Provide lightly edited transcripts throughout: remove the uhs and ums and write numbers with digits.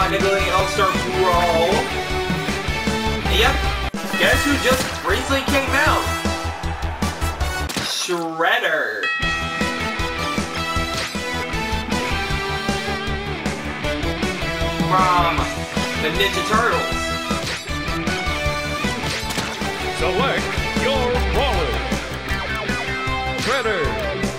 technically All-Star Brawl. Yep, guess who just recently came out? Shredder. From the Ninja Turtles. Select your brawler. Shredder.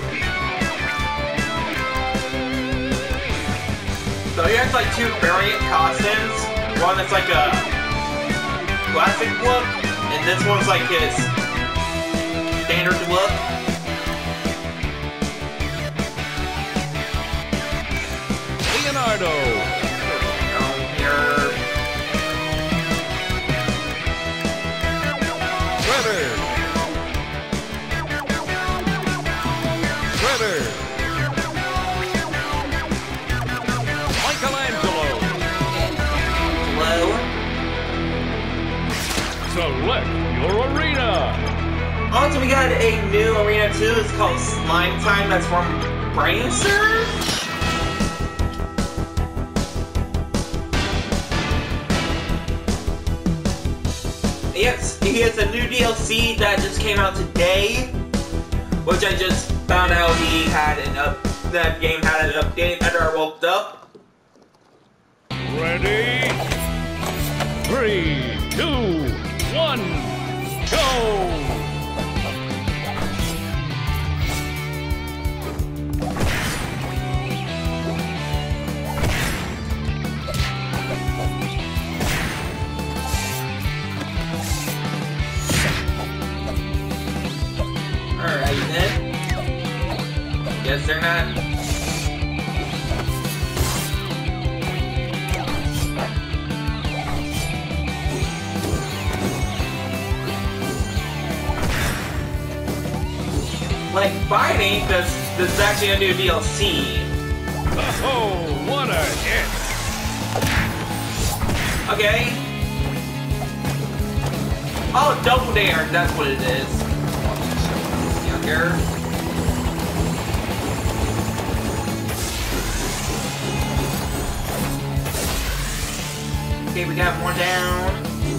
So he has like two variant costumes. One that's like a classic look, and this one's like his standard look. Leonardo. Here. Shredder. Shredder. Michelangelo. Hello. Select your arena. Also, we got a new arena too. It's called Slime Time. That's from Brain Surge. Yes, he has a new DLC that just came out today, which I just found out he had that game had an update after I woke up. Ready? 3, 2, 1, go! Alright then. Guess they're not. Like fighting, this is actually a new DLC. Oh, what a hit! Okay. Oh, Double Dare, that's what it is. Younger. Okay, we got more down.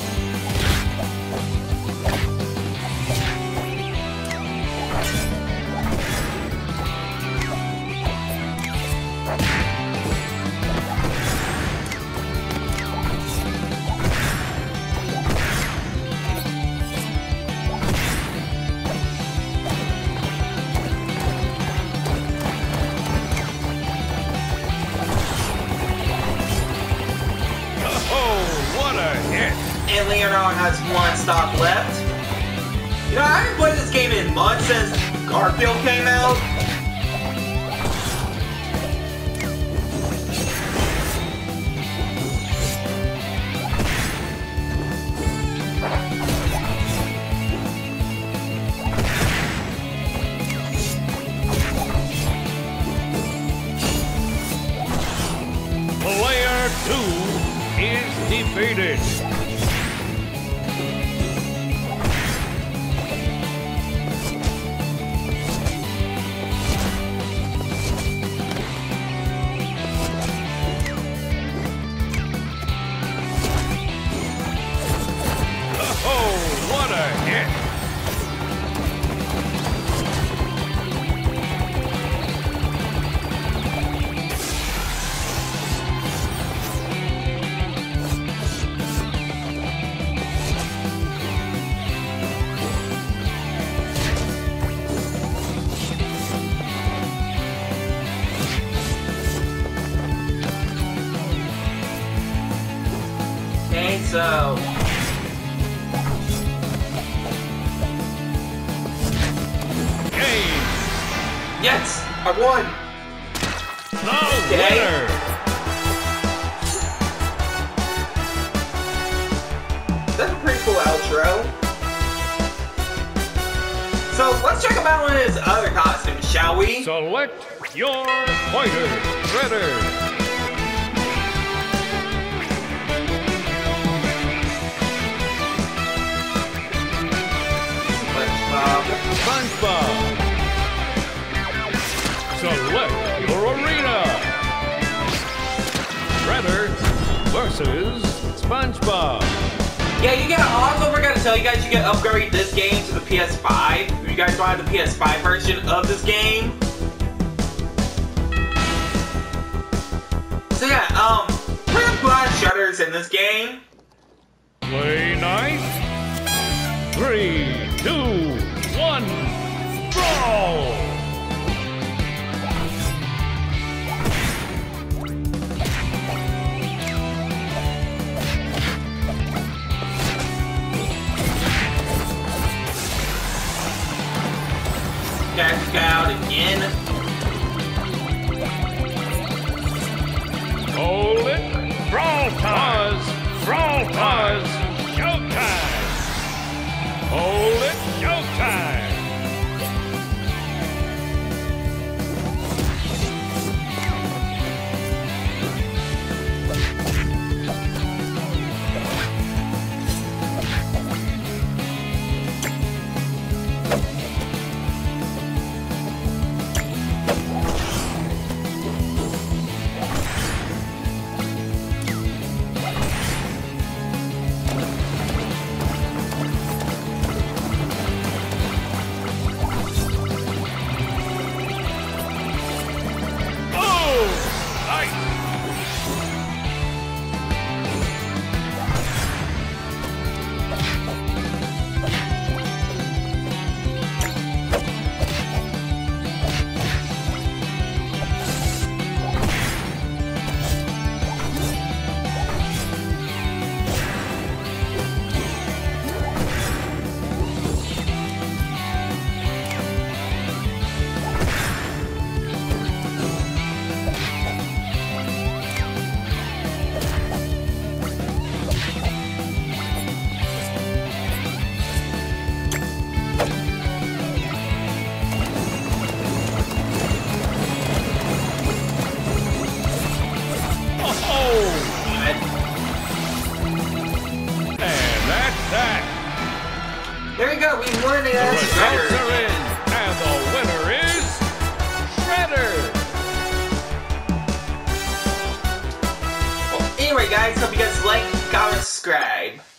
And Leonardo has one stop left. You know, I haven't played this game in months since Garfield came out. Player 2 is defeated. Okay, so Game. yes, I won. The Okay. winner. That's a pretty cool outro. So let's check out one of his other costumes, shall we? Select your fighter. Shredder. SpongeBob. Select your arena. Shredder. versus SpongeBob. Yeah, you get also forgot to tell you guys you can upgrade this game to the PS5 if you guys want the PS5 version of this game. So yeah, we're gonna put on shutters in this game. Play nice. 3, 2, 1, brawl! Back out again. Hold it. Brawl time. Brawl time. Showtime. Hold it. Showtime. There we go, we won it as Results Shredder. are in, and the winner is Shredder. Well, anyway guys, hope you guys like, comment, subscribe.